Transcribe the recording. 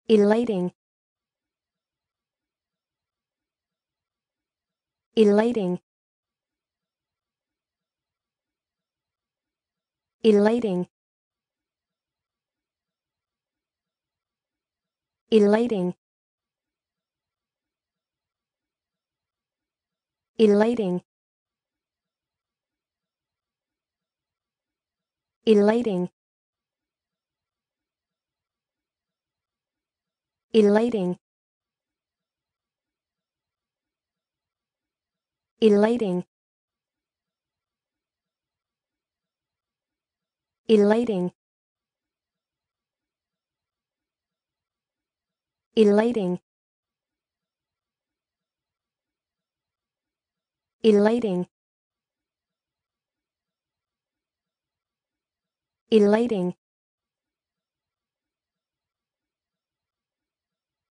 elating, elating, elating, elating, elating, elating, elating, elating, elating, elating, elating, elating,